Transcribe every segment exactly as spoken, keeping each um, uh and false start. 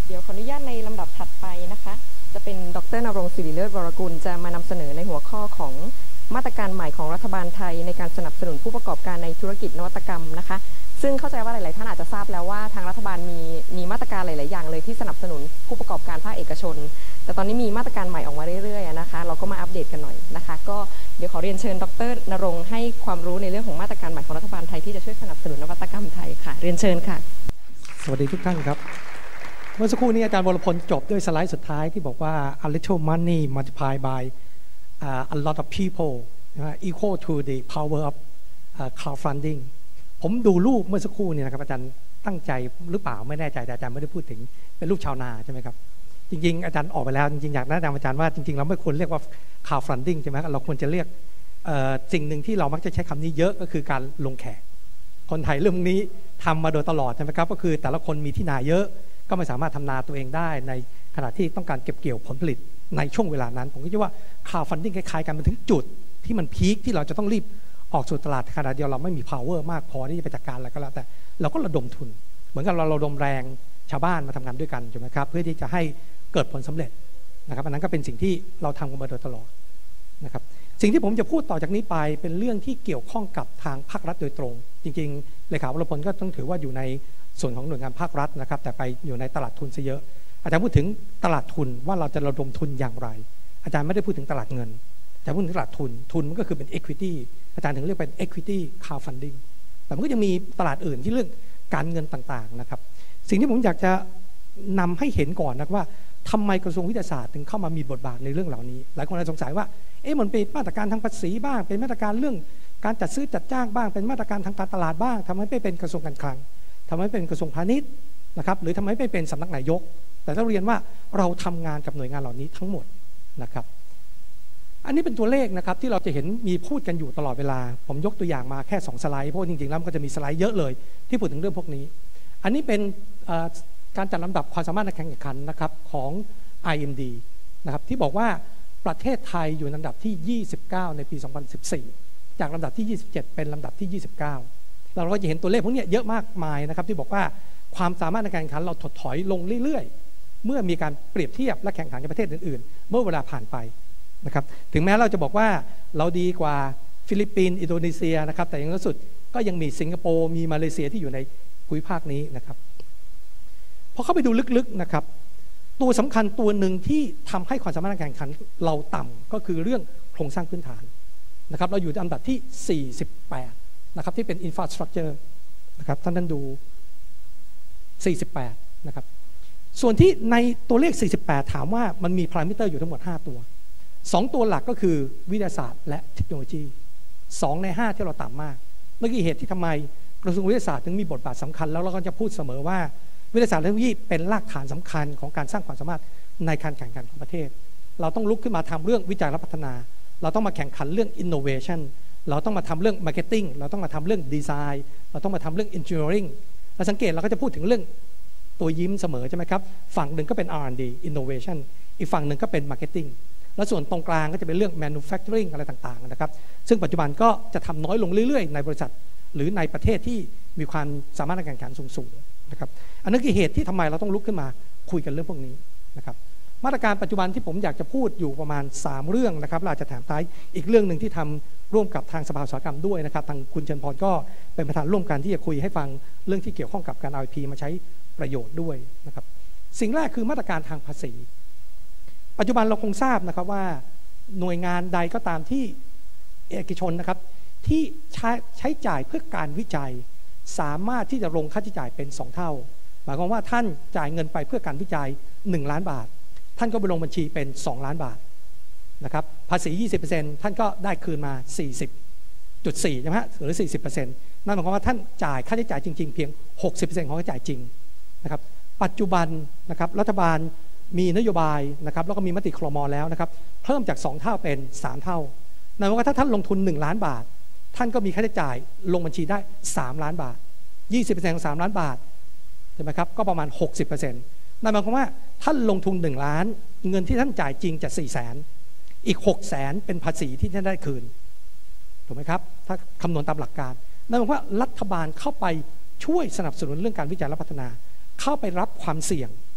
เดี๋ยวขออนุญาตในลำดับถัดไปนะคะจะเป็นดร.ณรงค์ ศิริเลิศวรกุลจะมานำเสนอในหัวข้อของมาตรการใหม่ของรัฐบาลไทยในการสนับสนุนผู้ประกอบการในธุรกิจนวัตกรรมนะคะซึ่งเข้าใจว่าหลายๆท่านอาจจะทราบแล้วว่าทางรัฐบาลมีมีมาตรการหลายๆอย่างเลยที่สนับสนุนผู้ประกอบการภาคเอกชนแต่ตอนนี้มีมาตรการใหม่ออกมาเรื่อยๆนะคะเราก็มาอัปเดตกันหน่อยนะคะก็เดี๋ยวขอเรียนเชิญดร.ณรงค์ให้ความรู้ในเรื่องของมาตรการใหม่ของรัฐบาลไทยที่จะช่วยสนับสนุนนวัตกรรมไทยค่ะเรียนเชิญค่ะสวัสดีทุกท่านครับเมื่อสักครู่นี้อาจารย์วรพลจบด้วยสไลด์สุดท้ายที่บอกว่า a little money multiplied by uh, a lot of people uh, equal to the power of uh, crowdfunding ผมดูรูปเมื่อสักครู่นี้นะครับอาจารย์ตั้งใจหรือเปล่าไม่แน่ใจแต่อาจารย์ไม่ได้พูดถึงเป็นรูปชาวนาใช่ไหมครับจริงๆอาจารย์ออกไปแล้วจริงๆอยากแนะนำอาจารย์ว่าจริงๆเราไม่ควรเรียกว่า crowdfunding ใช่ไหมเราควรจะเรียกสิ่งหนึ่งที่เรามักจะใช้คำนี้เยอะก็คือการลงแขกคนไทยเรื่องนี้ทำมาโดยตลอดใช่ไหมครับก็คือแต่ละคนมีที่นาเยอะก็ไม่สามารถทำนาตัวเองได้ในขณะที่ต้องการเก็บเกี่ยวผลผลิตในช่วงเวลานั้นผมก็คิดว่า crowdfunding คล้ายๆกันมาถึงจุดที่มันพีคที่เราจะต้องรีบออกสู่ตลาดขณะเดียวเราไม่มี power มากพอที่จะไปจัดการอะไรก็แล้วแต่เราก็ระดมทุนเหมือนกับเราระดมแรงชาวบ้านมาทำงานด้วยกันใช่ไหมครับเพื่อที่จะให้เกิดผลสำเร็จนะครับอันนั้นก็เป็นสิ่งที่เราทำกันมาโดยตลอดนะครับสิ่งที่ผมจะพูดต่อจากนี้ไปเป็นเรื่องที่เกี่ยวข้องกับทางภาครัฐโดยตรงจริงๆเลขาวรพลก็ต้องถือว่าอยู่ในส่วนของหน่วยงานภาครัฐนะครับแต่ไปอยู่ในตลาดทุนซะเยอะอาจารย์พูดถึงตลาดทุนว่าเราจะระดมทุนอย่างไรอาจารย์ไม่ได้พูดถึงตลาดเงินแต่พูดถึงตลาดทุนทุนมันก็คือเป็น equity อาจารย์ถึงเรียกเป็น equity crowdfunding แต่มันก็ยังมีตลาดอื่นที่เรื่องการเงินต่างๆนะครับสิ่งที่ผมอยากจะนำให้เห็นก่อนนะว่าทำไมกระทรวงวิทยาศาสตร์ถึงเข้ามามีบทบาทในเรื่องเหล่านี้หลายคนอาจจะสงสัยว่าเอ๊ะมันเป็นมาตรการทางภาษีบ้างเป็นมาตรการเรื่องการจัดซื้อจัดจ้างบ้างเป็นมาตรการทางการตลาดบ้างทำให้ไม่เป็นกระทรวงการคลังทำให้เป็นกระทรวงพาณิชย์นะครับหรือทำให้ไม่เป็นสำนักนายกแต่ต้องเรียนว่าเราทำงานกับหน่วยงานเหล่านี้ทั้งหมดนะครับอันนี้เป็นตัวเลขนะครับที่เราจะเห็นมีพูดกันอยู่ตลอดเวลาผมยกตัวอย่างมาแค่สองสไลด์เพราะจริงๆแล้วมันก็จะมีสไลด์เยอะเลยที่พูดถึงเรื่องพวกนี้อันนี้เป็นการจัดลำดับความสามารถในการแข่งขันนะครับของ ไอ เอ็ม ดี นะครับที่บอกว่าประเทศไทยอยู่ในลำดับที่ยี่สิบเก้าในปีสองพันสิบสี่จากลำดับที่ยี่สิบเจ็ดเป็นลำดับที่ยี่สิบเก้าเราก็จะเห็นตัวเลขพวกนี้เยอะมากมายนะครับที่บอกว่าความสามารถในการแข่งขันเราถดถอยลงเรื่อยๆเมื่อมีการเปรียบเทียบและแข่งขันกับประเทศอื่นๆเมื่อเวลาผ่านไปนะครับถึงแม้เราจะบอกว่าเราดีกว่าฟิลิปปินส์อินโดนีเซียนะครับแต่อย่างล่าสุดก็ยังมีสิงคโปร์มีมาเลเซียที่อยู่ในภูมิภาคนี้นะครับพอเข้าไปดูลึกๆนะครับตัวสำคัญตัวหนึ่งที่ทำให้ความสามารถในการแข่งขันเราต่ำก็คือเรื่องโครงสร้างพื้นฐานนะครับเราอยู่อันดับที่สี่สิบแปดนะครับที่เป็น infrastructure นะครับท่านท่านดูสี่สิบแปดนะครับส่วนที่ในตัวเลขสี่สิบแปดถามว่ามันมีพารามิเตอร์อยู่ทั้งหมดห้าตัวสองตัวหลักก็คือวิทยาศาสตร์และเทคโนโลยีสองในห้าที่เราต่ำมากเมื่อกี้เหตุที่ทำไมกระทรวงวิทยาศาสตร์ถึงมีบทบาทสำคัญแล้วเราก็จะพูดเสมอว่าวิทยาศาสตร์และเทคโนโลยีเป็นรากฐานสำคัญของการสร้างความสามารถในการแข่งขันของประเทศเราต้องลุกขึ้นมาทำเรื่องวิจัยและพัฒนาเราต้องมาแข่งขันเรื่อง innovation เราต้องมาทำเรื่อง marketing เราต้องมาทำเรื่อง design เราต้องมาทำเรื่อง engineering เราสังเกตเราก็จะพูดถึงเรื่องตัวยิ้มเสมอใช่ไหมครับฝั่งหนึ่งก็เป็น อาร์ แอนด์ ดี innovation อีกฝั่งหนึ่งก็เป็น marketing แล้วส่วนตรงกลางก็จะเป็นเรื่อง manufacturing อะไรต่างๆนะครับซึ่งปัจจุบันก็จะทำน้อยลงเรื่อยๆในบริษัทหรือในประเทศที่มีความสามารถในการแข่งขันสูงๆนะครับอันนั้นคือเหตุที่ทำไมเราต้องลุกขึ้นมาคุยกันเรื่องพวกนี้นะครับมาตรการปัจจุบันที่ผมอยากจะพูดอยู่ประมาณสามเรื่องนะครับเราจะแถมท้ายอีกเรื่องหนึ่งที่ทำร่วมกับทางสภาอุตสาหกรรมด้วยนะครับทางคุณเจนพรก็เป็นประธานร่วมกันที่จะคุยให้ฟังเรื่องที่เกี่ยวข้องกับการเอา ไอ พี มาใช้ประโยชน์ด้วยนะครับสิ่งแรกคือมาตรการทางภาษีปัจจุบันเราคงทราบนะครับว่าหน่วยงานใดก็ตามที่เอกชนนะครับที่ใช้ใช้จ่ายเพื่อการวิจัยสามารถที่จะลงค่าใช้จ่ายเป็นสองเท่าหมายความว่าท่านจ่ายเงินไปเพื่อการวิจัยหนึ่งล้านบาทท่านก็ไปลงบัญชีเป็นสองล้านบาทนะครับภาษี ยี่สิบเปอร์เซ็นต์ ท่านก็ได้คืนมา สี่สิบจุดสี่ ใช่ไหมฮะหรือ สี่สิบเปอร์เซ็นต์ นั่นหมายความว่าท่านจ่ายค่าใช้จ่ายจริงๆเพียง หกสิบเปอร์เซ็นต์ ของค่าใช้จ่ายจริงนะครับปัจจุบันนะครับรัฐบาลมีนโยบายนะครับแล้วก็มีมติครม.แล้วนะครับเพิ่มจากสองเท่าเป็นสามเท่านั่นหมายความว่าถ้าท่านลงทุนหนึ่งล้านบาทท่านก็มีค่าใช้จ่ายลงบัญชีได้สามล้านบาท ยี่สิบเปอร์เซ็นต์ ของสามล้านบาทใช่ไหมครับก็ประมาณ หกสิบเปอร์เซ็นต์ นั่นหมายความว่าท่านลงทุนหนึ่งล้านเงินที่ท่านจ่ายจริงจะสี่แสนอีกหกแสนเป็นภาษีที่ท่านได้คืนถูกไหมครับถ้าคำนวณตามหลักการนั่นหมายความว่ารัฐบาลเข้าไปช่วยสนับสนุนเรื่องการวิจัยและพัฒนาเข้าไปรับความเสี่ยง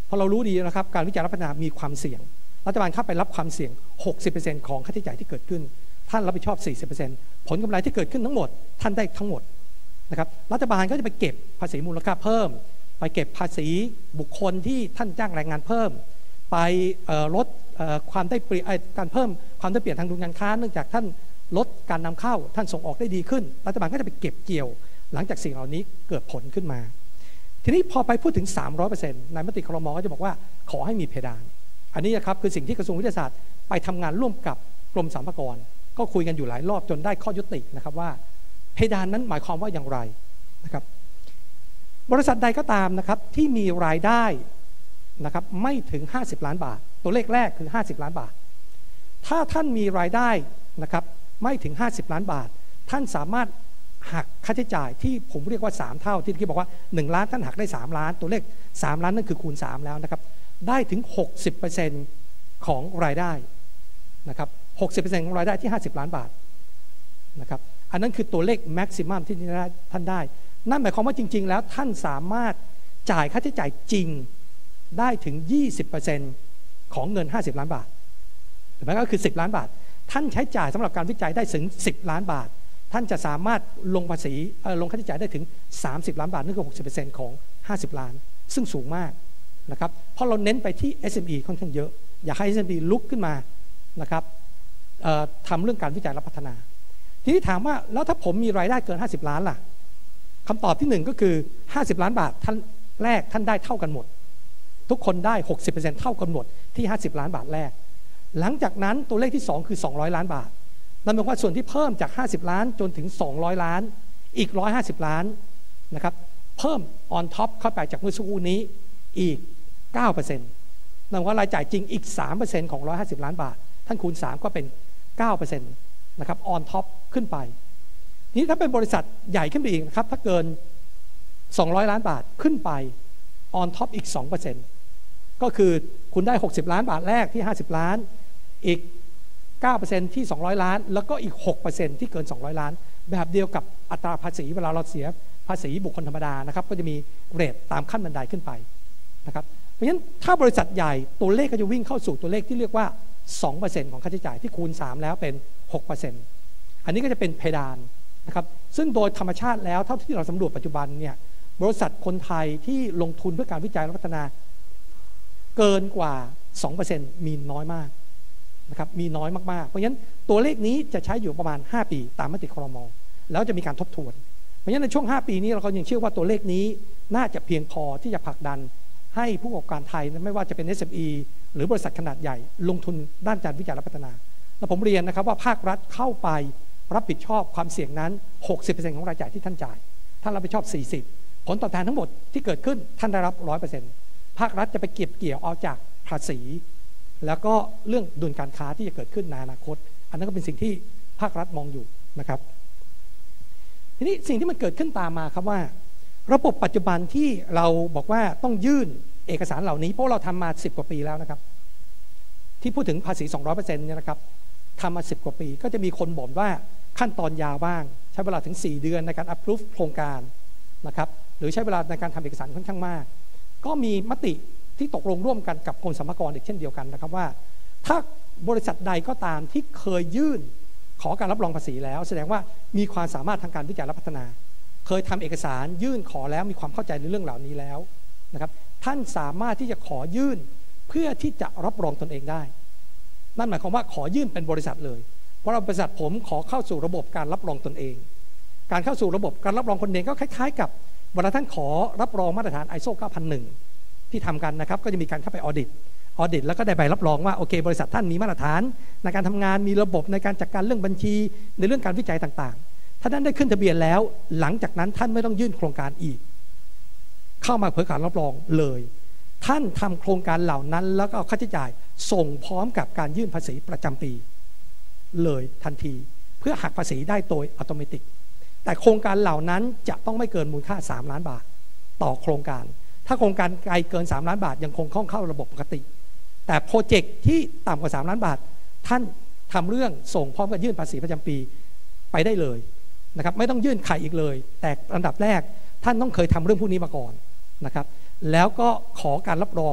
เพราะเรารู้ดีนะครับการวิจัยและพัฒนามีความเสี่ยงรัฐบาลเข้าไปรับความเสี่ยง หกสิบเปอร์เซ็นต์ ของค่าใช้จ่ายที่เกิดขึ้นท่านรับผิดชอบ สี่สิบเปอร์เซ็นต์ ผลกำไรที่เกิดขึ้นทั้งหมดท่านได้ทั้งหมดนะครับรัฐบาลก็จะไปเก็บภาษีมูลค่าเพิ่มไปเก็บภาษีบุคคลที่ท่านจ้างแรงงานเพิ่มไปลดความได้เปรียบการเพิ่มความได้เปรียบทางดุลการค้าเนื่องจากท่านลดการนำเข้าท่านส่งออกได้ดีขึ้นรัฐบาลก็จะไปเก็บเกี่ยวหลังจากสิ่งเหล่านี้เกิดผลขึ้นมาทีนี้พอไปพูดถึง สามร้อยเปอร์เซ็นต์ ในมติครม.ก็จะบอกว่าขอให้มีเพดานอันนี้นะครับคือสิ่งที่กระทรวงวิทยาศาสตร์ไปทำงานร่วมกับกรมสรรพากรก็คุยกันอยู่หลายรอบจนได้ข้อยุตินะครับว่าเพดานนั้นหมายความว่าอย่างไรนะครับบริษัทใดก็ตามนะครับที่มีรายได้นะครับไม่ถึงห้าสิบล้านบาทตัวเลขแรกคือห้าสิบล้านบาทถ้าท่านมีรายได้นะครับไม่ถึงห้าสิบล้านบาทท่านสามารถหักค่าใช้จ่ายที่ผมเรียกว่าสามเท่าที่ที่บอกว่าหนึ่งล้านท่านหักได้สามล้านตัวเลขสามล้านนั่นคือคูณสามแล้วนะครับได้ถึง หกสิบเปอร์เซ็นต์ ของรายได้นะครับ หกสิบเปอร์เซ็นต์ ของรายได้ที่ห้าสิบล้านบาทนะครับอันนั้นคือตัวเลขแม็กซิมัมที่ท่านได้นั่นหมายความว่าจริงๆแล้วท่านสามารถจ่ายค่าใช้จ่ายจริงได้ถึง ยี่สิบเปอร์เซ็นต์ ของเงินห้าสิบล้านบาทหรือไม่ก็คือสิบล้านบาทท่านใช้จ่ายสำหรับการวิจัยได้ถึงสิบล้านบาทท่านจะสามารถลงภาษีลงค่าใช้จ่ายได้ถึงสามสิบล้านบาทนั่นคือ หกสิบเปอร์เซ็นต์ ของห้าสิบล้านซึ่งสูงมากนะครับเพราะเราเน้นไปที่ เอส เอ็ม อี ค่อนข้างเยอะอยากให้ เอส เอ็ม อี ลุกขึ้นมานะครับทำเรื่องการวิจัยและพัฒนาทีนี้ถามว่าแล้วถ้าผมมีรายได้เกินห้าสิบล้านล่ะคำตอบที่หนึ่งก็คือห้าสิบล้านบาทท่านแรกท่านได้เท่ากันหมดทุกคนได้ หกสิบเปอร์เซ็นต์ เท่ากันหมดที่ห้าสิบล้านบาทแรกหลังจากนั้นตัวเลขที่สองคือสองร้อยล้านบาทนั่นหมายความว่าส่วนที่เพิ่มจากห้าสิบล้านจนถึงสองร้อยล้านอีกหนึ่งร้อยห้าสิบล้านนะครับเพิ่ม on top เข้าไปจากเมื่อสักครู่นี้อีก เก้าเปอร์เซ็นต์ นั่นหมายความว่ารายจ่ายจริงอีก สามเปอร์เซ็นต์ ของหนึ่งร้อยห้าสิบล้านบาทท่านคูณสามก็เป็น เก้าเปอร์เซ็นต์ นะครับ on top ขึ้นไปนี้ถ้าเป็นบริษัทใหญ่ขึ้นไปอีกนะครับถ้าเกินสองร้อยล้านบาทขึ้นไป on top อีก สองเปอร์เซ็นต์ ก็คือคุณได้หกสิบล้านบาทแรกที่ห้าสิบล้านอีก เก้าเปอร์เซ็นต์ ที่สองร้อยล้านแล้วก็อีก หกเปอร์เซ็นต์ ที่เกินสองร้อยล้านแบบเดียวกับอัตราภาษีเวลาเราเสียภาษีบุคคลธรรมดานะครับก็จะมีเรทตามขั้นบันไดขึ้นไปนะครับเพราะฉะนั้นถ้าบริษัทใหญ่ตัวเลขก็จะวิ่งเข้าสู่ตัวเลขที่เรียกว่า สองเปอร์เซ็นต์ ของค่าใช้จ่ายที่คูณสามแล้วเป็น หกเปอร์เซ็นต์ อันนี้ก็จะเป็นเพดานนะครับซึ่งโดยธรรมชาติแล้วเท่าที่เราสำรวจปัจจุบันเนี่ยบริษัทคนไทยที่ลงทุนเพื่อการวิจัยและพัฒนาเกินกว่า สองเปอร์เซ็นต์ มีน้อยมากนะครับมีน้อยมากๆเพราะฉะนั้นตัวเลขนี้จะใช้อยู่ประมาณห้าปีตามมติครม.แล้วจะมีการทบทวนเพราะฉะนั้นในช่วงห้าปีนี้เราก็ยังเชื่อว่าตัวเลขนี้น่าจะเพียงพอที่จะผลักดันให้ผู้ประกอบการไทยไม่ว่าจะเป็น เอส เอ็ม อี หรือบริษัทขนาดใหญ่ลงทุนด้านการวิจัยและพัฒนาและผมเรียนนะครับว่าภาครัฐเข้าไปรับผิดชอบความเสี่ยงนั้น หกสิบเปอร์เซ็นต์ ของรายจ่ายที่ท่านจ่ายท่านรับผิดชอบสี่สิบผลตอบแทนทั้งหมดที่เกิดขึ้นท่านได้รับ ร้อยเปอร์เซ็นต์ ภาครัฐจะไปเก็บเกี่ยวเอาจากภาษีแล้วก็เรื่องดุลการค้าที่จะเกิดขึ้นในอนาคตอันนั้นก็เป็นสิ่งที่ภาครัฐมองอยู่นะครับทีนี้สิ่งที่มันเกิดขึ้นตามมาครับว่าระบบปัจจุบันที่เราบอกว่าต้องยื่นเอกสารเหล่านี้เพราะเราทำมาสิบกว่าปีแล้วนะครับที่พูดถึงภาษี สองร้อยเปอร์เซ็นต์ เนี่ยนะครับทำมาสิบกว่าปีก็จะมีคนบ่นว่าขั้นตอนยาวบ้างใช้เวลาถึงสี่เดือนในการ approve โครงการนะครับหรือใช้เวลาในการทำเอกสารค่อนข้างมากก็มีมติที่ตกลงร่วมกันกับกรมสรรพากรอีกเช่นเดียวกันนะครับว่าถ้าบริษัทใดก็ตามที่เคยยื่นขอการรับรองภาษีแล้วแสดงว่ามีความสามารถทางการวิจัยและพัฒนาเคยทำเอกสารยื่นขอแล้วมีความเข้าใจในเรื่องเหล่านี้แล้วนะครับท่านสามารถที่จะขอยื่นเพื่อที่จะรับรองตนเองได้นั่นหมายความว่าขอยื่นเป็นบริษัทเลยเพราะบริษัทผมขอเข้าสู่ระบบการรับรองตนเองการเข้าสู่ระบบการรับรองคนเองก็คล้ายๆกับเวลาท่านขอรับรองมาตรฐาน ไอ เอส โอ เก้าพันหนึ่งที่ทำกันนะครับก็จะมีการเข้าไปออดิตออดิตแล้วก็ได้ใบรับรองว่าโอเคบริษัทท่านมีมาตรฐานในการทำงานมีระบบในการจัดการเรื่องบัญชีในเรื่องการวิจัยต่างๆถ้าท่านได้ขึ้นทะเบียนแล้วหลังจากนั้นท่านไม่ต้องยื่นโครงการอีกเข้ามาเผยการรับรองเลยท่านทำโครงการเหล่านั้นแล้วก็เอาค่าใช้จ่ายส่งพร้อมกับการยื่นภาษีประจำปีเลยทันทีเพื่อหักภาษีได้โดยอัตโนมัติแต่โครงการเหล่านั้นจะต้องไม่เกินมูลค่าสามล้านบาทต่อโครงการถ้าโครงการไกลเกินสามล้านบาทยังคงเข้าระบบปกติแต่โปรเจกต์ที่ต่ำกว่าสามล้านบาทท่านทำเรื่องส่งพร้อมกับยื่นภาษีประจำปีไปได้เลยนะครับไม่ต้องยื่นใครอีกเลยแต่อันดับแรกท่านต้องเคยทำเรื่องพวกนี้มาก่อนนะครับแล้วก็ขอการรับรอง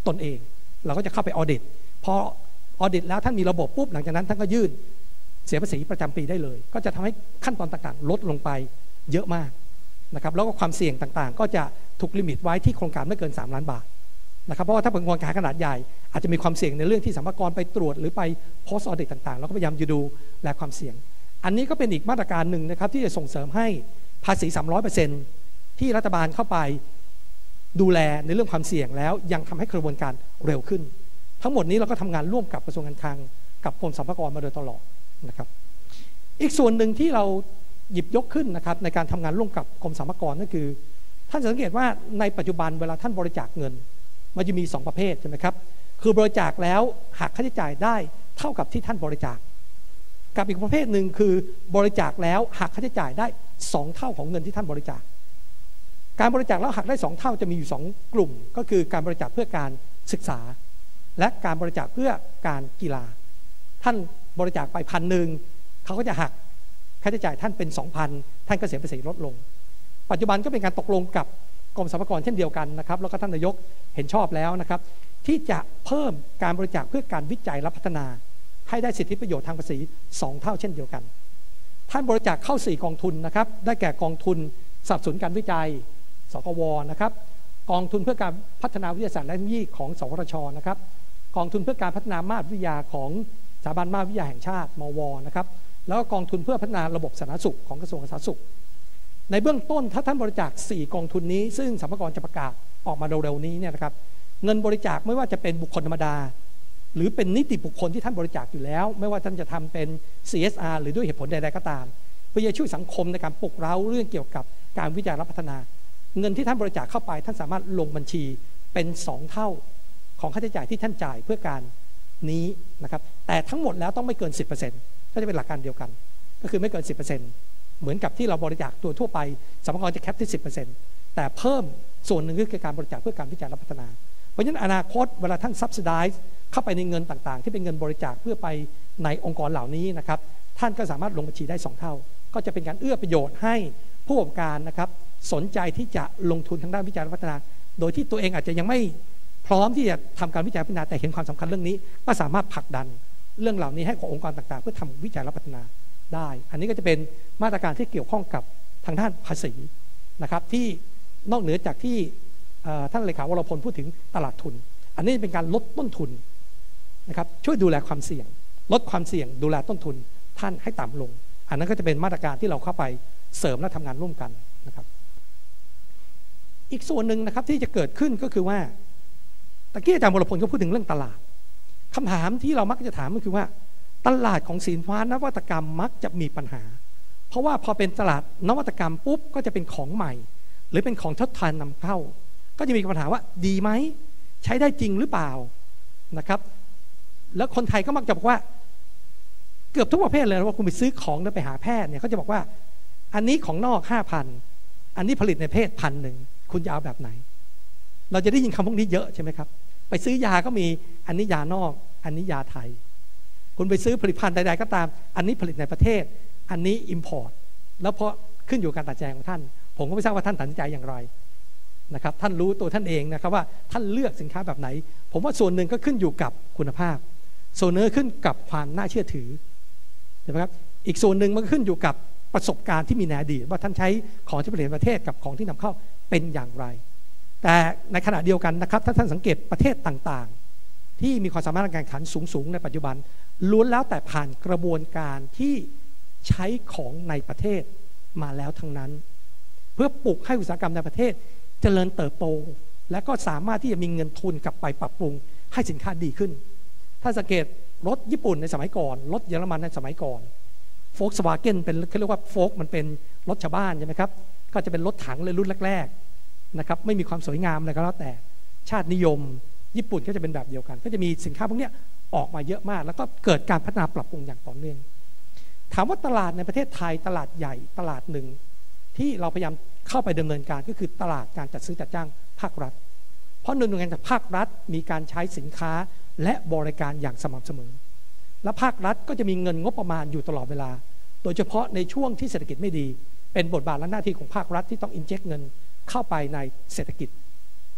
ตนเองเราก็จะเข้าไปออดิตพอออดิตแล้วท่านมีระบบปุ๊บหลังจากนั้นท่านก็ยื่นเสียภาษีประจำปีได้เลยก็จะทำให้ขั้นตอนต่างๆลดลงไปเยอะมากนะครับแล้วก็ความเสี่ยงต่างๆก็จะถูกลิมิตไว้ที่โครงการไม่เกินสามล้านบาทนะครับเพราะว่าถ้าเป็นโครงการขนาดใหญ่อาจจะมีความเสี่ยงในเรื่องที่สรรพากรไปตรวจหรือไปโพสต์ออดิตต่างๆเราก็พยายามจะดูแลความเสี่ยงอันนี้ก็เป็นอีกมาตรการหนึ่งนะครับที่จะส่งเสริมให้ภาษี สามร้อยเปอร์เซ็นต์ ที่รัฐบาลเข้าไปดูแลในเรื่องความเสี่ยงแล้วยังทำให้กระบวนการเร็วขึ้นทั้งหมดนี้เราก็ทำงานร่วมกับกระทรวงการคลังกับกรมสรรพากรมาโดยตลอดนะครับอีกส่วนหนึ่งที่เราหยิบยกขึ้นนะครับในการทำงานร่วมกับกรมสรรพากรก็คือท่านสังเกตว่าในปัจจุบันเวลาท่านบริจาคเงินมันจะมีสองประเภทใช่ไหมครับคือบริจาคแล้วหักค่าใช้จ่ายได้เท่ากับที่ท่านบริจาคกับอีกประเภทหนึ่งคือบริจาคแล้วหักค่าใช้จ่ายได้สองเท่าของเงินที่ท่านบริจาคการบริจาคแล้วหักได้สองเท่าจะมีอยู่สองกลุ่มก็คือการบริจาคเพื่อการศึกษาและการบริจาคเพื่อการกีฬาท่านบริจาคไปพันหนึ่งเขาก็จะหักค่าใช้จ่ายท่านเป็น สองพัน ท่านก็เสียภาษีลดลงปัจจุบันก็เป็นการตกลงกับกรมสรรพากรเช่นเดียวกันนะครับแล้วก็ท่านนายกเห็นชอบแล้วนะครับที่จะเพิ่มการบริจาคเพื่อการวิจัยและพัฒนาให้ได้สิทธิประโยชน์ทางภาษีสองเท่าเช่นเดียวกันท่านบริจาคเข้าสี่กองทุนนะครับได้แก่กองทุนสนับสนุนการวิจัยสกวนะครับกองทุนเพื่อการพัฒนาวิทยาศาสตร์และเทคโนโลยีของสวทชนะครับกองทุนเพื่อการพัฒนามาตรวิทยาของสถาบันมาตรวิทยาแห่งชาติมวนะครับแล้วก็กองทุนเพื่อพัฒนาระบบสาธารณสุขของกระทรวงสาธารณสุขในเบื้องต้นถ้าท่านบริจาคสี่กองทุนนี้ซึ่งสรรพากรจะประกาศออกมาเร็วๆนี้เนี่ยนะครับเงินบริจาคไม่ว่าจะเป็นบุคคลธรรมดาหรือเป็นนิติบุคคลที่ท่านบริจาคอยู่แล้วไม่ว่าท่านจะทำเป็น ซี เอส อาร์ หรือด้วยเหตุผลใดๆก็ตามเพื่อจะช่วยสังคมในการปลุกเร้าเรื่องเกี่ยวกับการวิจัยและพัฒนาเงินที่ท่านบริจาคเข้าไปท่านสามารถลงบัญชีเป็นสองเท่าของค่าใช้จ่ายที่ท่านจ่ายเพื่อการนี้นะครับแต่ทั้งหมดแล้วต้องไม่เกิน สิบเปอร์เซ็นต์ ก็จะเป็นหลักการเดียวกันก็คือไม่เกิน สิบเปอร์เซ็นต์ เหมือนกับที่เราบริจาคตัวทั่วไปสรรพากรจะแคปที่ สิบเปอร์เซ็นต์ แต่เพิ่มส่วนหนึ่งคือการบริจาคเพื่อการวิจัยและพัฒนาเพราะฉะนั้นอนาคตเวลาท่าน subsidize เข้าไปในเงินต่างๆที่เป็นเงินบริจาคเพื่อไปในองค์กรเหล่านี้นะครับท่านก็สามารถลงบัญชีได้สองเท่าก็จะเป็นการเอื้อประโยชน์ให้ผู้ประกอบการนะครับสนใจที่จะลงทุนทางด้านวิจัยและพัฒนาโดยที่ตัวเองอาจจะยังไม่พร้อมที่จะทำการวิจัยพัฒนาแต่เห็นความสำคัญเรื่องนี้ก็สามารถผลักดันเรื่องเหล่านี้ให้กับองค์กรต่างๆเพื่อทำวิจัยและพัฒนาได้อันนี้ก็จะเป็นมาตรการที่เกี่ยวข้องกับทางด้านภาษีนะครับที่นอกเหนือจากที่ท่านเลขาวรพลพูดถึงตลาดทุนอันนี้เป็นการลดต้นทุนนะครับช่วยดูแลความเสี่ยงลดความเสี่ยงดูแลต้นทุนท่านให้ต่ำลงอันนั้นก็จะเป็นมาตรการที่เราเข้าไปเสริมและทำงานร่วมกันนะครับอีกส่วนหนึ่งนะครับที่จะเกิดขึ้นก็คือว่าตะกี้อาจารย์วรพลก็พูดถึงเรื่องตลาดคำถามที่เรามักจะถามก็คือว่าตลาดของสินค้านวัตกรรมมักจะมีปัญหาเพราะว่าพอเป็นตลาดนวัตกรรมปุ๊บก็จะเป็นของใหม่หรือเป็นของทดแทนนำเข้าก็จะมีปัญหาว่าดีไหมใช้ได้จริงหรือเปล่านะครับแล้วคนไทยก็มักจะบอกว่าเกือบทุกประเภทเลยว่าคุณไปซื้อของแล้วไปหาแพทย์เนี่ยเขาจะบอกว่าอันนี้ของนอก ห้าพัน อันนี้ผลิตในประเทศพันหนึ่งคุณจะเอาแบบไหนเราจะได้ยินคำพวกนี้เยอะใช่ไหมครับไปซื้อยาก็มีอันนี้ยานอกอันนี้ยาไทยคุณไปซื้อผลิตภัณฑ์ใดๆก็ตามอันนี้ผลิตในประเทศอันนี้ import แล้วเพราะขึ้นอยู่กับการตัดใจของท่านผมก็ไม่ทราบว่าท่านตัดสินใจอย่างไรนะครับท่านรู้ตัวท่านเองนะครับว่าท่านเลือกสินค้าแบบไหนผมว่าส่วนหนึ่งก็ขึ้นอยู่กับคุณภาพส่วนหนึ่งขึ้นกับความน่าเชื่อถือใช่ไหมครับอีกส่วนหนึ่งมันขึ้นอยู่กับประสบการณ์ที่มีในอดีตว่าท่านใช้ของที่ผลิตในประเทศกับของที่นำเข้าเป็นอย่างไรแต่ในขณะเดียวกันนะครับถ้าท่านสังเกตประเทศต่างๆที่มีความสามารถในการแข่งขันสูงๆในปัจจุบันล้วนแล้วแต่ผ่านกระบวนการที่ใช้ของในประเทศมาแล้วทั้งนั้นเพื่อปลุกให้อุตสาหกรรมในประเทศเจริญเติบโตและก็สามารถที่จะมีเงินทุนกลับไปปรับปรุงให้สินค้าดีขึ้นถ้าสังเกตรถญี่ปุ่นในสมัยก่อนรถเยอรมันในสมัยก่อนโฟล์คสวาเกนเป็นเขาเรียกว่าโฟล์คมันเป็นรถชาวบ้านใช่ไหมครับก็จะเป็นรถถังเลยรุ่นแรกๆนะครับไม่มีความสวยงามอะไรก็แล้วแต่ชาตินิยมญี่ปุ่นก็จะเป็นแบบเดียวกันก็จะมีสินค้าพวกนี้ออกมาเยอะมากแล้วก็เกิดการพัฒนาปรับปรุงอย่างต่อเนื่องถามว่าตลาดในประเทศไทยตลาดใหญ่ตลาดหนึ่งที่เราพยายามเข้าไปดำเนินการก็คือตลาดการจัดซื้อจัดจ้างภาครัฐเพราะหน่วยงานจากภาครัฐมีการใช้สินค้าและบริการอย่างสม่ำเสมอและภาครัฐก็จะมีเงินงบประมาณอยู่ตลอดเวลาโดยเฉพาะในช่วงที่เศรษฐกิจไม่ดีเป็นบทบาทและหน้าที่ของภาครัฐที่ต้องอินเจคเงินเข้าไปในเศรษฐกิจ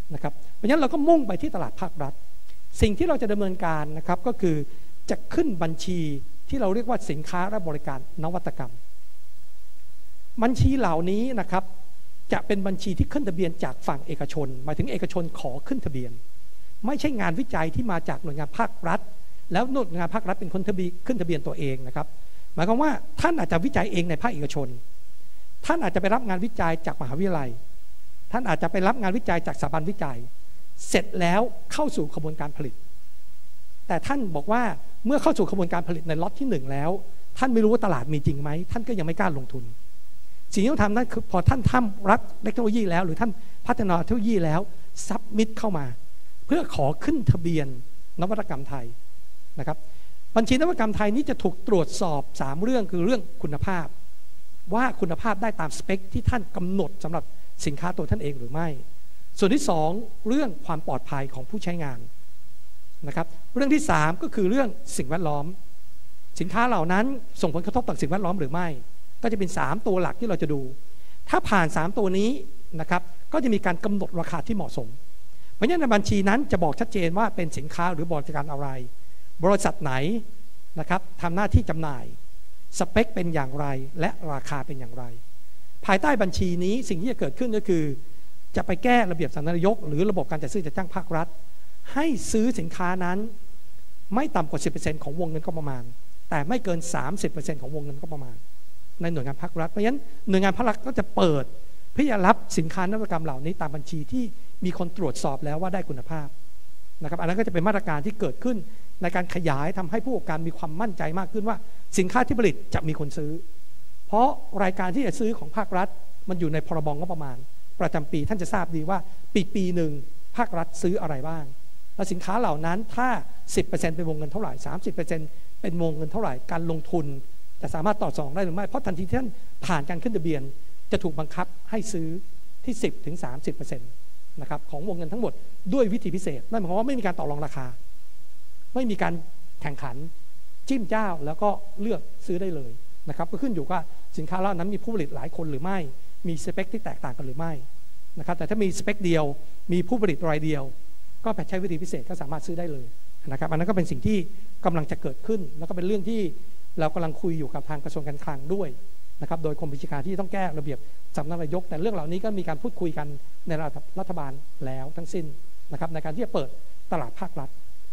นะครับเพราะฉะนั้นเราก็มุ่งไปที่ตลาดภาครัฐสิ่งที่เราจะดำเนินการนะครับก็คือจะขึ้นบัญชีที่เราเรียกว่าสินค้าและบริการนวัตกรรมบัญชีเหล่านี้นะครับจะเป็นบัญชีที่ขึ้นทะเบียนจากฝั่งเอกชนหมายถึงเอกชนขอขึ้นทะเบียนไม่ใช่งานวิจัยที่มาจากหน่วยงานภาครัฐแล้วหน่วยงานภาครัฐเป็นคนทะเบียนขึ้นทะเบียนตัวเองนะครับหมายความว่าท่านอาจจะวิจัยเองในภาคเอกชนท่านอาจจะไปรับงานวิจัยจากมหาวิทยาลัยท่านอาจจะไปรับงานวิจัยจากสถาบันวิจัยเสร็จแล้วเข้าสู่กระบวนการผลิตแต่ท่านบอกว่าเมื่อเข้าสู่กระบวนการผลิตในล็อตที่หนึ่งแล้วท่านไม่รู้ว่าตลาดมีจริงไหมท่านก็ยังไม่กล้าลงทุนสิ่งที่ต้องทำนั่นคือพอท่านทำรับเทคโนโลยีแล้วหรือท่านพัฒนาเทคโนโลยีแล้วซับมิตเข้ามาเพื่อขอขึ้นทะเบียนนวัตกรรมไทยนะครับบัญชีนวัตกรรมไทยนี้จะถูกตรวจสอบสามเรื่องคือเรื่องคุณภาพว่าคุณภาพได้ตามสเปคที่ท่านกำหนดสำหรับสินค้าตัวท่านเองหรือไม่ส่วนที่สองเรื่องความปลอดภัยของผู้ใช้งานนะครับเรื่องที่สามก็คือเรื่องสิ่งแวดล้อมสินค้าเหล่านั้นส่งผลกระทบต่อสิ่งแวดล้อมหรือไม่ก็จะเป็นสามตัวหลักที่เราจะดูถ้าผ่านสามตัวนี้นะครับก็จะมีการกำหนดราคาที่เหมาะสมเพราะฉะนั้นในบัญชีนั้นจะบอกชัดเจนว่าเป็นสินค้าหรือบริการอะไรบริษัทไหนนะครับทำหน้าที่จำหน่ายสเปคเป็นอย่างไรและราคาเป็นอย่างไรภายใต้บัญชีนี้สิ่งที่จะเกิดขึ้นก็คือจะไปแก้ระเบียบสำนักนายกหรือระบบการจัดซื้อจัดจ้างภาครัฐให้ซื้อสินค้านั้นไม่ต่ำกว่า สิบเปอร์เซ็นต์ ของวงเงินงบประมาณแต่ไม่เกิน สามสิบเปอร์เซ็นต์ ของวงเงินงบประมาณในหน่วยงานภาครัฐเพราะฉะนั้นหน่วยงานภาครัฐก็จะเปิดเพื่อจะรับสินค้านวัตกรรมเหล่านี้ตามบัญชีที่มีคนตรวจสอบแล้วว่าได้คุณภาพนะครับอันนั้นก็จะเป็นมาตรการที่เกิดขึ้นในการขยายทำให้ผู้ประกอบการมีความมั่นใจมากขึ้นว่าสินค้าที่ผลิตจะมีคนซื้อเพราะรายการที่จะซื้อของภาครัฐมันอยู่ในพรบงบประมาณประจำปีท่านจะทราบดีว่าปีปีหนึ่งภาครัฐซื้ออะไรบ้างและสินค้าเหล่านั้นถ้า สิบเปอร์เซ็นต์ เป็นวงเงินเท่าไหร่ สามสิบเปอร์เซ็นต์ เป็นวงเงินเท่าไหร่การลงทุนจะสามารถต่อรองได้หรือไม่เพราะทันทีที่ท่านผ่านการขึ้นทะเบียนจะถูกบังคับให้ซื้อที่ สิบถึงสามสิบเปอร์เซ็นต์ นะครับของวงเงินทั้งหมดด้วยวิธีพิเศษนั่นหมายความว่าไม่มีการต่อรองราคาไม่มีการแข่งขันจิ้มเจ้าแล้วก็เลือกซื้อได้เลยนะครับก็ขึ้นอยู่ว่าสินค้าเหล่านั้นมีผู้ผลิตหลายคนหรือไม่มีสเปคที่แตกต่างกันหรือไม่นะครับแต่ถ้ามีสเปคเดียวมีผู้ผลิตรายเดียวก็ใช้วิธีพิเศษก็สามารถซื้อได้เลยนะครับอันนั้นก็เป็นสิ่งที่กำลังจะเกิดขึ้นแล้วก็เป็นเรื่องที่เรากำลังคุยอยู่กับทางกระทรวงการคลังด้วยนะครับโดยกรมบัญชีการที่ต้องแก้ระเบียบสำนักนายกแต่เรื่องเหล่านี้ก็มีการพูดคุยกันในระดับรัฐบาลแล้วทั้งสิ้นนะครับในการที่จะเปิดตลาดภาครัฐ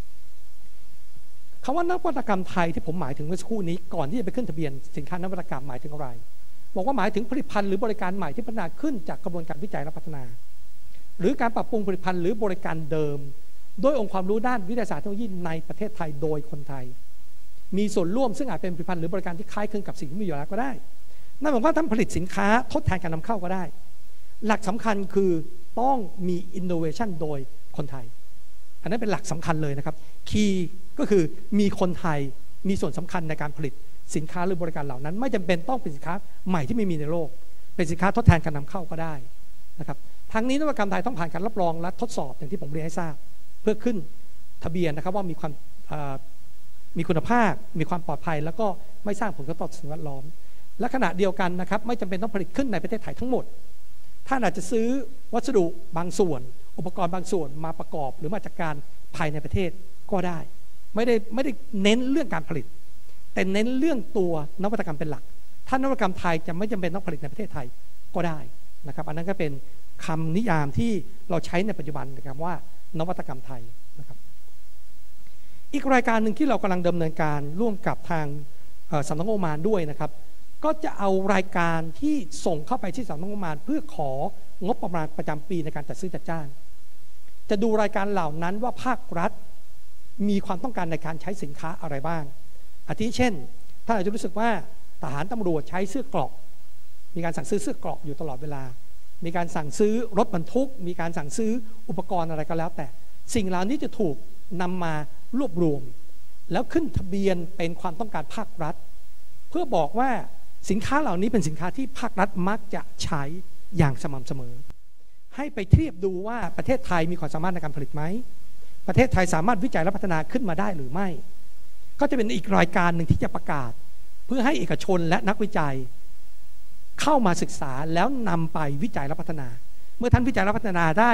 คำว่านวัตกรรมไทยที่ผมหมายถึงเมื่อสักครู่นี้ก่อนที่จะไปขึ้นทะเบียนสินค้านวัตกรรมหมายถึงอะไรบอกว่าหมายถึงผลิตภัณฑ์หรือบริการใหม่ที่พัฒนาขึ้นจากกระบวนการวิจัยและพัฒนาหรือการปรับปรุงผลิตภัณฑ์หรือบริการเดิมโดยองค์ความรู้ด้านวิทยาศาสตร์เทคโนโลยีในประเทศไทยโดยคนไทยมีส่วนร่วมซึ่งอาจเป็นผลิตภัณฑ์หรือบริการที่คล้ายคลึงกับสิ่งที่มีอยู่แล้วก็ได้นั่นหมายความว่าท่านผลิตสินค้าทดแทนการนำเข้าก็ได้หลักสำคัญคือต้องมี innovation โดยคนไทยอันนั้นเป็นหลักสำคัญเลยนะครับคีย์ก็คือมีคนไทยมีส่วนสำคัญในการผลิตสินค้าหรือบริการเหล่านั้นไม่จำเป็นต้องเป็นสินค้าใหม่ที่ไม่มีในโลกเป็นสินค้าทดแทนการนำเข้าก็ได้นะครับทั้งนี้นวัตกรรมไทยต้องผ่านการรับรองและทดสอบอย่างที่ผมเรียนให้ทราบเพื่อขึ้นทะเบียนนะครับว่ามีความมีคุณภาพมีความปลอดภัยแล้วก็ไม่สร้างผลกระทบต่อสิ่งแวดล้อมและขณะเดียวกันนะครับไม่จำเป็นต้องผลิตขึ้นในประเทศไทยทั้งหมดท่านอาจจะซื้อวัสดุบางส่วนอุปกรณ์บางส่วนมาประกอบหรือมาจัดการภายในประเทศก็ได้ไม่ได้ไม่ได้เน้นเรื่องการผลิตแต่เน้นเรื่องตัวนวัตกรรมเป็นหลักถ้านวัตกรรมไทยจะไม่จำเป็นต้องผลิตในประเทศไทยก็ได้นะครับอันนั้นก็เป็นคำนิยามที่เราใช้ในปัจจุบันนะครับว่านวัตกรรมไทยนะครับอีกรายการหนึ่งที่เรากำลังดำเนินการร่วมกับทางสำนักงบประมาณด้วยนะครับก็จะเอารายการที่ส่งเข้าไปที่สำนักงบประมาณเพื่อของบประมาณประจำปีในการจัดซื้อจัดจ้างจะดูรายการเหล่านั้นว่าภาครัฐมีความต้องการในการใช้สินค้าอะไรบ้างอาทิเช่นท่านอาจจะรู้สึกว่าทหารตำรวจใช้เสื้อเกราะมีการสั่งซื้อเสื้อเกราะอยู่ตลอดเวลามีการสั่งซื้อรถบรรทุกมีการสั่งซื้ออุปกรณ์อะไรก็แล้วแต่สิ่งเหล่านี้จะถูกนำมารวบรวมแล้วขึ้นทะเบียนเป็นความต้องการภาครัฐเพื่อบอกว่าสินค้าเหล่านี้เป็นสินค้าที่ภาครัฐมักจะใช้อย่างสม่ำเสมอให้ไปเทียบดูว่าประเทศไทยมีความสามารถในการผลิตไหมประเทศไทยสามารถวิจัยและพัฒนาขึ้นมาได้หรือไม่ก็จะเป็นอีกรายการหนึ่งที่จะประกาศเพื่อให้เอกชนและนักวิจัยเข้ามาศึกษาแล้วนำไปวิจัยและพัฒนาเมื่อท่านวิจัยและพัฒนาได้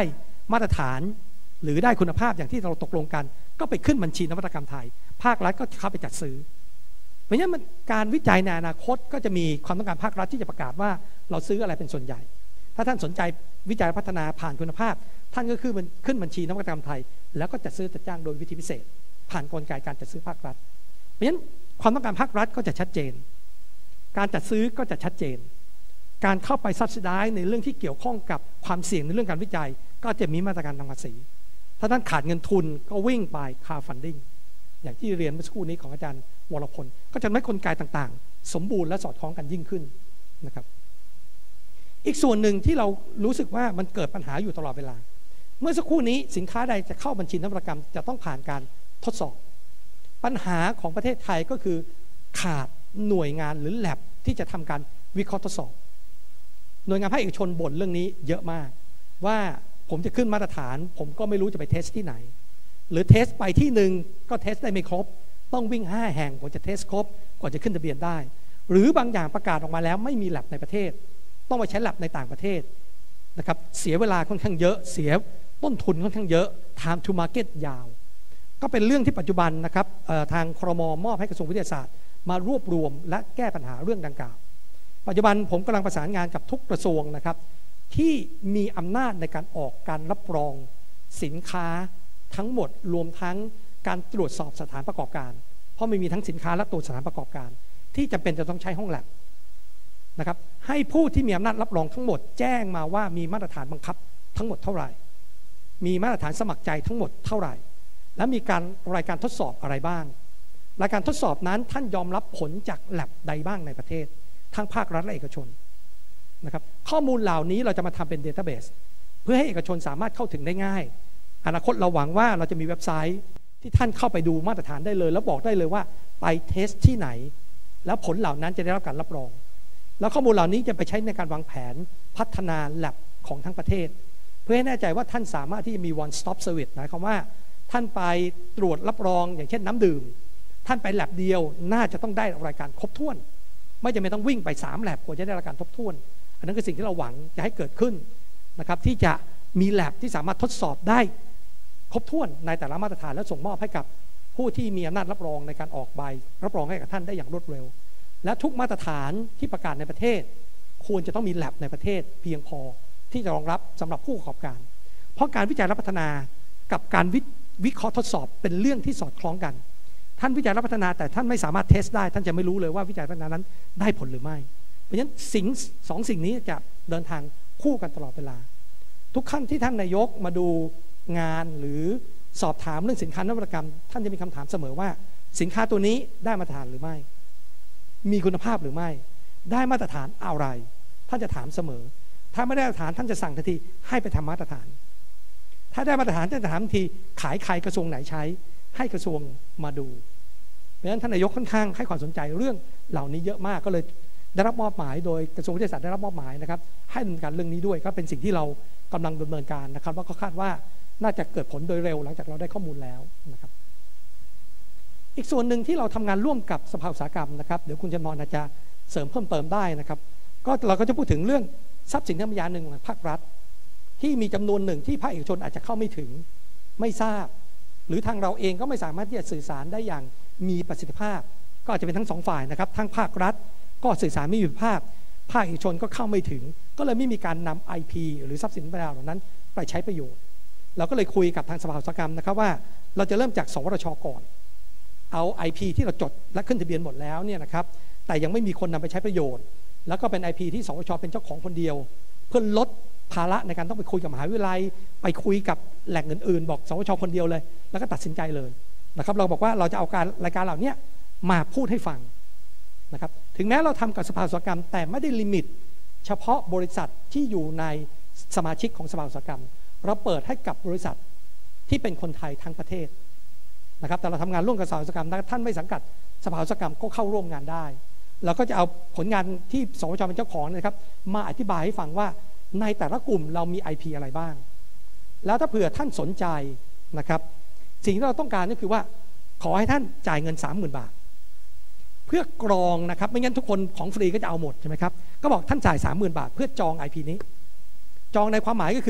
มาตรฐานหรือได้คุณภาพอย่างที่เราตกลงกันก็ไปขึ้นบัญชีนวัตกรรมไทยภาครัฐก็เข้าไปจัดซื้อเพราะฉะนั้นการวิจัยในอนาคตก็จะมีความต้องการภาครัฐที่จะประกาศว่าเราซื้ออะไรเป็นส่วนใหญ่ถ้าท่านสนใจวิจัยพัฒนาผ่านคุณภาพท่านก็คือมันขึ้นบัญชีนวัตกรรมไทยแล้วก็จัดซื้อจัดจ้างโดยวิธีพิเศษผ่านกลไกการจัดซื้อภาครัฐเพราะฉะนั้นความต้องการภาครัฐก็จะชัดเจนการจัดซื้อก็จะชัดเจนการเข้าไปซับซิไดซ์ในเรื่องที่เกี่ยวข้องกับความเสี่ยงในเรื่องการวิจัยก็จะมีมาตรการทางภาษีถ้าท่านขาดเงินทุนก็วิ่งไปคาร์ฟันดิ้งอย่างที่เรียนเมื่อสักครู่นี้ของอาจารย์วรพลก็จะทำให้กลไกต่างๆสมบูรณ์และสอดคล้องกันยิ่งขึ้นนะครับอีกส่วนหนึ่งที่เรารู้สึกว่ามันเกิดปัญหาอยู่ตลอดเวลาเมื่อสักครู่นี้สินค้าใดจะเข้าบัญชีนวัตกรรมจะต้องผ่านการทดสอบปัญหาของประเทศไทยก็คือขาดหน่วยงานหรือแลบที่จะทำการวิเคราะห์ทดสอบหน่วยงานภาคเอกชนบ่นเรื่องนี้เยอะมากว่าผมจะขึ้นมาตรฐานผมก็ไม่รู้จะไปเทสที่ไหนหรือเทสไปที่หนึ่งก็เทสได้ไม่ครบต้องวิ่งห้าแห่งกว่าจะเทสครบกว่าจะขึ้นทะเบียนได้หรือบางอย่างประกาศออกมาแล้วไม่มีแลบในประเทศต้องไปใช้แลบในต่างประเทศนะครับเสียเวลาค่อนข้างเยอะเสียต้นทุนค่อนข้างเยอะ time to market ยาวก็เป็นเรื่องที่ปัจจุบันนะครับทางครม.มอบให้กระทรวงวิทยาศาสตร์มารวบรวมและแก้ปัญหาเรื่องดังกล่าวปัจจุบันผมกำลังประสานงานกับทุกกระทรวงนะครับที่มีอำนาจในการออกการรับรองสินค้าทั้งหมดรวมทั้งการตรวจสอบสถานประกอบการเพราะไม่มีทั้งสินค้าและตัวสถานประกอบการที่จำเป็นจะต้องใช้ห้องแลบนะครับให้ผู้ที่มีอำนาจรับรองทั้งหมดแจ้งมาว่ามีมาตรฐานบังคับทั้งหมดเท่าไหร่มีมาตรฐานสมัครใจทั้งหมดเท่าไหร่และมีการรายการทดสอบอะไรบ้างรายการทดสอบนั้นท่านยอมรับผลจากแลบใดบ้างในประเทศทั้งภาครัฐและเอกชนนะครับข้อมูลเหล่านี้เราจะมาทำเป็นเดต้าเบสเพื่อให้เอกชนสามารถเข้าถึงได้ง่ายอนาคตเราหวังว่าเราจะมีเว็บไซต์ที่ท่านเข้าไปดูมาตรฐานได้เลยแล้วบอกได้เลยว่าไปเทสที่ไหนแล้วผลเหล่านั้นจะได้รับการรับรองแล้วข้อมูลเหล่านี้จะไปใช้ในการวางแผนพัฒนาแลบของทั้งประเทศเพื่อให้แน่ใจว่าท่านสามารถที่จะมี one stop service หมายความว่าท่านไปตรวจรับรองอย่างเช่นน้ำดื่มท่านไปแลบเดียวน่าจะต้องได้รายการครบถ้วนไม่จำเป็นต้องวิ่งไปสามแลบกว่าจะได้รายการครบถ้วนอันนั้นคือสิ่งที่เราหวังจะให้เกิดขึ้นนะครับที่จะมีแลบที่สามารถทดสอบได้ครบถ้วนในแต่ละมาตรฐานและส่งมอบให้กับผู้ที่มีอำนาจรับรองในการออกใบรับรองให้กับท่านได้อย่างรวดเร็วและทุกมาตรฐานที่ประกาศในประเทศควรจะต้องมีแลบในประเทศเพียงพอที่จะรองรับสำหรับผู้ประกอบการเพราะการวิจัยและพัฒนากับการวิวิเคราะห์ทดสอบเป็นเรื่องที่สอดคล้องกันท่านวิจัยและพัฒนาแต่ท่านไม่สามารถเทสได้ท่านจะไม่รู้เลยว่าวิจัยพัฒนานั้นได้ผลหรือไม่เพราะฉะนั้นสิ่งสองสิ่งนี้จะเดินทางคู่กันตลอดเวลาทุกครั้งที่ท่านนายกมาดูงานหรือสอบถามเรื่องสินค้านวัตกรรมท่านจะมีคำถามเสมอว่าสินค้าตัวนี้ได้มาตรฐานหรือไม่มีคุณภาพหรือไม่ได้มาตรฐานอะไรท่านจะถามเสมอถ้าไม่ได้มาตรฐานท่านจะสั่งทันทีให้ไปทำมาตรฐานถ้าได้มาตรฐานท่านจะถามทันทีขายใครกระทรวงไหนใช้ให้กระทรวงมาดูเพราะฉะนั้นท่านนายกค่อนข้างให้ความสนใจเรื่องเหล่านี้เยอะมากก็เลยได้รับมอบหมายโดยกระทรวงวิทยาศาสตร์ได้รับมอบหมายนะครับให้ดำเนินการเรื่องนี้ด้วยก็เป็นสิ่งที่เรากำลังดำเนินการนะครับว่าก็คาดว่าน่าจะเกิดผลโดยเร็วหลังจากเราได้ข้อมูลแล้วนะครับอีกส่วนหนึ่งที่เราทำงานร่วมกับสภาอุตสาหกรรมนะครับเดี๋ยวคุณจำนรอาจจะเสริมเพิ่มเติมได้นะครับก็เราก็จะพูดถึงเรื่องทรัพย์สินทางปัญญาหนึ่งของภาครัฐที่มีจำนวนหนึ่งที่ภาคเอกชนอาจจะเข้าไม่ถึงไม่ทราบหรือทางเราเองก็ไม่สามารถที่จะสื่อสารได้อย่างมีประสิทธิภาพก็อาจจะเป็นทั้งสองฝ่ายนะครับทั้งภาครัฐก็สื่อสารไม่มีประสิทธิภาพภาคเอกชนก็เข้าไม่ถึงก็เลยไม่มีการนำ ไอ พี หรือทรัพย์สินทางปัญญาเหล่านั้นไปใช้ประโยชน์เราก็เลยคุยกับทางสภาอุตสาหกรรมนะครับว่าเราจะเริ่มจากสวทช.ก่อนเอา ไอ พี ที่เราจดและขึ้นทะเบียนหมดแล้วเนี่ยนะครับแต่ยังไม่มีคนนำไปใช้ประโยชน์แล้วก็เป็น ไอ พี ที่สวทช.เป็นเจ้าของคนเดียวเพื่อลดภาระในการต้องไปคุยกับมหาวิทยาลัยไปคุยกับแหล่งอื่นๆบอกสวทช.คนเดียวเลยแล้วก็ตัดสินใจเลยนะครับเราบอกว่าเราจะเอาการรายการเหล่านี้มาพูดให้ฟังนะครับถึงแม้เราทำกับสภาอุตสาหกรรมแต่ไม่ได้ลิมิตเฉพาะบริษัทที่อยู่ในสมาชิกของสภาอุตสาหกรรมเราเปิดให้กับบริษัทที่เป็นคนไทยทั้งประเทศนะครับแต่เราทำงานร่วมกับสภาอุตสาหกรรมท่านไม่สังกัดสภาอุตสาหกรรมก็เข้าร่วมงานได้เราก็จะเอาผลงานที่สวทช.เป็นเจ้าของนะครับมาอธิบายให้ฟังว่าในแต่ละกลุ่มเรามี ไอ พี อะไรบ้างแล้วถ้าเผื่อท่านสนใจนะครับสิ่งที่เราต้องการก็คือว่าขอให้ท่านจ่ายเงิน สามหมื่น บาทเพื่อกรองนะครับไม่งั้นทุกคนของฟรีก็จะเอาหมดใช่ไหมครับก็บอกท่านจ่าย สามหมื่น บาทเพื่อจอง ไอ พี นี้จองในความหมายก็คือ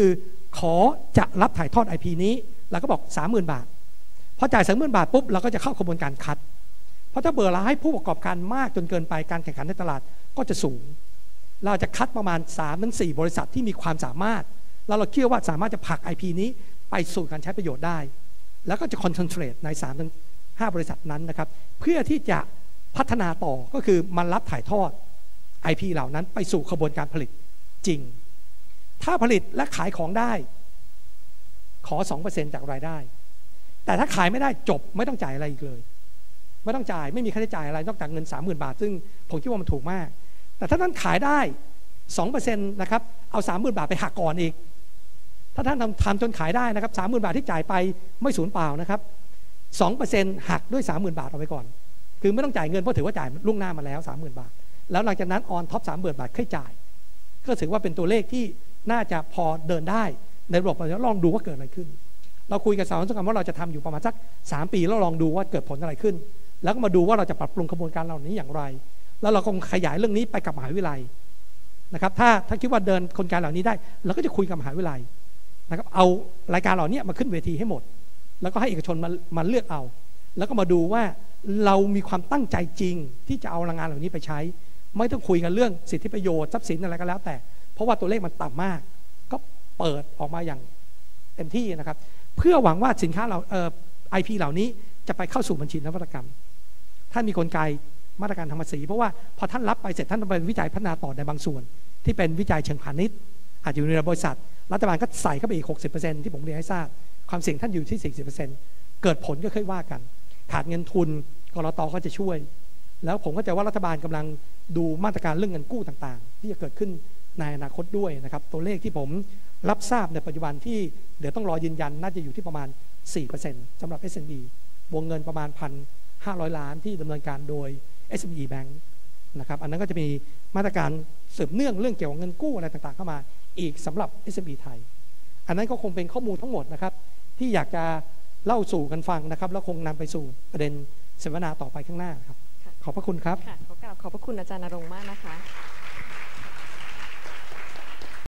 ขอจะรับถ่ายทอด ไอ พี นี้เราก็บอก สามหมื่น บาทพอจ่าย สามหมื่น บาทปุ๊บเราก็จะเข้ากระบวนการคัดเพราะถ้าเบอร์เราให้ผู้ประกอบการมากจนเกินไปการแข่งขันในตลาดก็จะสูงเราจะคัดประมาณ สามถึงสี่ บริษัทที่มีความสามารถแล้วเราเชื่อว่าสามารถจะผลัก ไอ พี นี้ไปสู่การใช้ประโยชน์ได้แล้วก็จะคอนเซนเทรตใน สามถึงห้า บริษัทนั้นนะครับเพื่อที่จะพัฒนาต่อก็คือมันรับถ่ายทอด ไอ พี เหล่านั้นไปสู่กระบวนการผลิตจริงถ้าผลิตและขายของได้ขอ สองเปอร์เซ็นต์ จากรายได้แต่ถ้าขายไม่ได้จบไม่ต้องจ่ายอะไรอีกเลยไม่ต้องจ่ายไม่มีค่าใช้จ่ายอะไรนอกจากเงิน สามหมื่น บาทซึ่งผมคิดว่ามันถูกมากแต่ถ้าท่านขายได้ สองเปอร์เซ็นต์ นะครับเอา สามหมื่น บาทไปหักก่อนอีกถ้าท่านทำทำจนขายได้นะครับ สามหมื่น บาทที่จ่ายไปไม่สูญเปล่านะครับ สองเปอร์เซ็นต์ หักด้วย สามหมื่น บาทเอาไปก่อนคือไม่ต้องจ่ายเงินเพราะถือว่าจ่ายล่วงหน้ามาแล้ว สามหมื่น บาทแล้วหลังจากนั้นออนท็อป สามหมื่น บาทค่อยจ่ายก็ถือว่าเป็นตัวเลขที่น่าจะพอเดินได้ในระบบเราลองดูว่าเกิดอะไรขึ้นเราคุยกับสถาบันอุตสาหกรรมว่าเราจะทำอยู่ประมาณสักสามปีแล้วลองดูว่าเกิดผลอะไรขึ้นแล้วก็มาดูว่าเราจะปรับปรุงกระบวนการเหล่านี้อย่างไรแล้วเราคงขยายเรื่องนี้ไปกับมหาวิทยาลัยนะครับถ้าถ้าคิดว่าเดินกลไกเหล่านี้ได้เราก็จะคุยกับมหาวิทยาลัยนะครับเอารายการเหล่านี้มาขึ้นเวทีให้หมดแล้วก็ให้เอกชนมามาเลือกเอาแล้วก็มาดูว่าเรามีความตั้งใจจริงที่จะเอาแรงงานเหล่านี้ไปใช้ไม่ต้องคุยกันเรื่องสิทธิประโยชน์ทรัพย์สินอะไรก็แล้วแต่เพราะว่าตัวเลขมันต่ำมากก็เปิดออกมาอย่างเต็มที่นะครับเพื่อหวังว่าสินค้าเราเอ่อ ไอ พี เหล่านี้จะไปเข้าสู่บัญชีนวัตกรรมท่านมีกลไกมาตรการทางภาษีเพราะว่าพอท่านรับไปเสร็จท่านต้องไปวิจัยพัฒนาต่อในบางส่วนที่เป็นวิจัยเชิงพาณิชย์อาจจะอยู่ในบริษัทรัฐบาลก็ใส่เข้าไปอีก หกสิบเปอร์เซ็นต์ ที่ผมเรียนให้ทราบความเสี่ยงท่านอยู่ที่ สี่สิบเปอร์เซ็นต์ เกิดผลก็ค่อยว่ากันขาดเงินทุนกลต.ก็จะช่วยแล้วผมก็จะว่ารัฐบาลกำลังดูมาตรการเรื่องเงินกู้ต่างๆที่จะเกิดขึ้นในอนาคตด้วยนะครับตัวเลขที่ผมรับทราบในปัจจุบันที่เดี๋ยวต้องรอยืนยันน่าจะอยู่ที่ประมาณ สี่เปอร์เซ็นต์ สำหรับ เอส เอ็ม อี วงเงินประมาณ หนึ่งพันห้าร้อย ล้านที่ดำเนินการโดย เอส เอ็ม อี Bank นะครับอันนั้นก็จะมีมาตรการสืบเนื่องเรื่องเกี่ยวกับเงินกู้อะไรต่างๆเข้ามาอีกสำหรับ เอส เอ็ม อี ไทยอันนั้นก็คงเป็นข้อมูลทั้งหมดนะครับที่อยากจะเล่าสู่กันฟังนะครับแล้วคงนำไปสู่ประเด็นเสวนาต่อไปข้างหน้าครับขอบพระคุณครับขอกราบขอบพระคุณอาจารย์ณรงค์มากนะคะ